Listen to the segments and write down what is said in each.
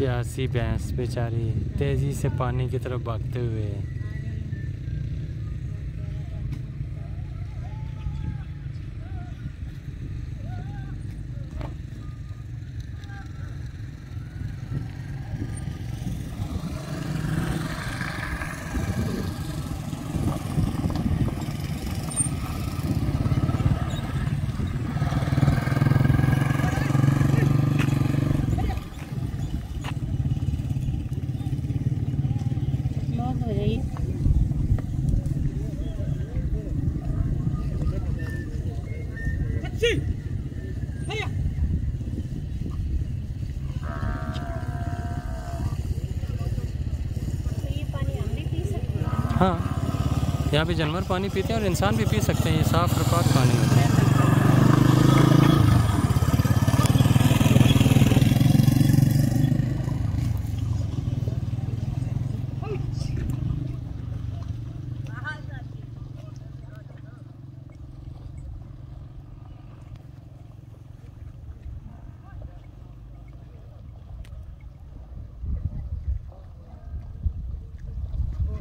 प्यासी भैंस बेचारी तेजी से पानी की तरफ भागते हुए। हाँ, यहाँ पे जानवर पानी पीते हैं और इंसान भी पी सकते हैं। ये साफ और पाक पानी होता है।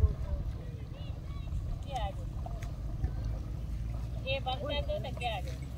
ये बंद कर दो तो क्या आ जाए।